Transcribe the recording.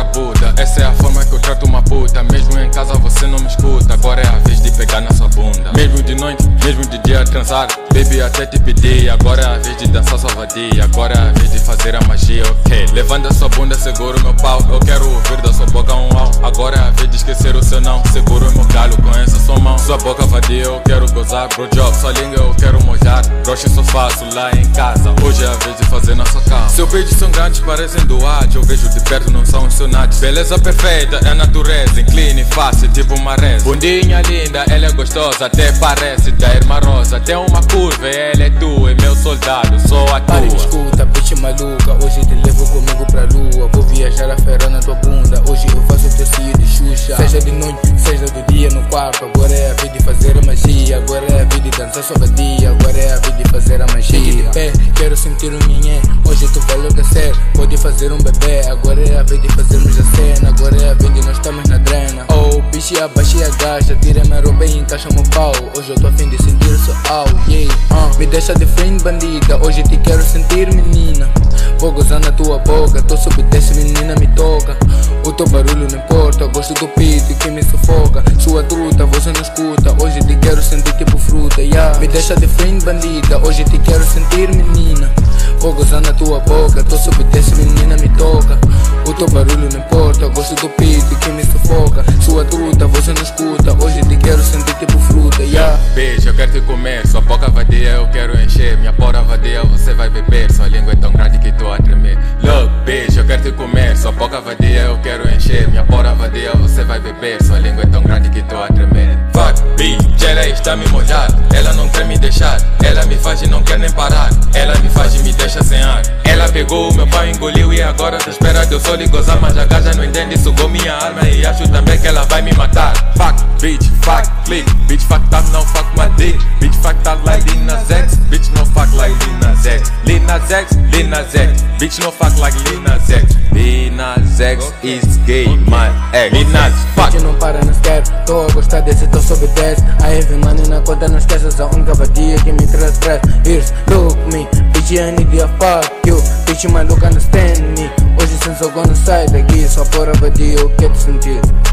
puta. Essa é a forma que eu trato uma puta. Mesmo em casa você não me escuta. Agora é a vez de pegar na sua bunda. Mesmo de noite, mesmo de dia transar. Baby, até te pedi. Agora é a vez de dançar sua vadia. Agora é a vez de fazer a magia, ok. Levanta a sua bunda, seguro meu pau. Eu quero ouvir da sua boca um au. Agora é a vez de esquecer o seu não. Seguro o meu galo com essa sua mão. Sua boca vadia, eu quero gozar. Bro job, sua língua eu quero molhar. Broche só faço lá em casa. Hoje é a vez de fazer na sua cama. Seus beijos são grandes, parecem doados. Eu vejo de perto, não são sonantes. Beleza perfeita, é a natureza. Incline fácil, tipo uma reza. Bundinha linda, ela é gostosa. Até parece da irmã Rosa. Tem uma curva, ela é tua. E meu soldado, sou a tua. Pare, me escuta, bitch maluca. Hoje te levo comigo pra lua. Vou viajar a ferrar na tua bunda. Hoje eu faço o teu cio de Xuxa. Seja de noite, seja do dia no quarto. Agora é a vez de fazer a magia. Agora é a vez de dançar sua vadia. Agora é a vez de fazer a magia. Fique de pé, quero sentir um nhenhé. Hoje tu vai enlouquecer, pode fazer um bebê. Agora é a vez de fazermos a cena. Agora é a vez de nós estamos na drena. Oh, bicho, abaixei a gaja. Tira minha roupa e encaixa meu pau. Hoje eu tô a fim de sentir só au, yeah. Me deixa de frente, bandida. Hoje te quero sentir, menina. Vou gozar na tua boca. Tô sob desce, menina, me toca. O teu barulho não importa. Gosto do pito que me sufoca. Sua truta, você não escuta. Hoje te quero sentir tipo fruta, yeah. Me deixa de frente, bandida. Hoje te quero sentir, menina. Vou gozar na tua boca. Tô sob desce, menina, me toca. O teu barulho não importa. Gosto do pito que me sufoca. Sua truta, você não escuta. Hoje te quero sentir tipo fruta, yeah. Beijo, eu quero te comer. Sua boca vadia, eu quero encher. Minha porra vadia, você vai beber. Sua língua é tão grande que tô a tremer. Look, beijo, eu quero te comer. Sua boca vadia, eu quero encher. Minha porra vadia, você vai beber. Sua língua é tão grande que tô a tremer. Fuck, bitch, ela está me molhar. Ela não quer me deixar. Ela me faz e não quer nem parar. Ela me faz e me deixa sem ar. Ela pegou o meu pau, engoliu e agora tá espera de eu só lhe gozar. Mas a gaja não entende, sugou minha arma e acho também que ela vai me matar. Fuck, bitch, fuck, click. Bitch, fuck up, não fuck my dick. Bitch, fuck up like Lil Nas X. Bitch, no fuck like Lil Nas X. Lil Nas X, Lil Nas X. Bitch, no fuck like Lil Nas X. Lil Nas X is gay, my ex. Lil Nas, fuck. Bitch, não para, não esquece. Tô a gostar desse, tô sob 10. I have money na conta, não esqueças a única vadia que me traz stress. Here's, look me, bitch, I need to fuck you. Bitch, maluca, understand me. Hoje sem só gonna sair daqui. Só porra vadia, eu quero sentir.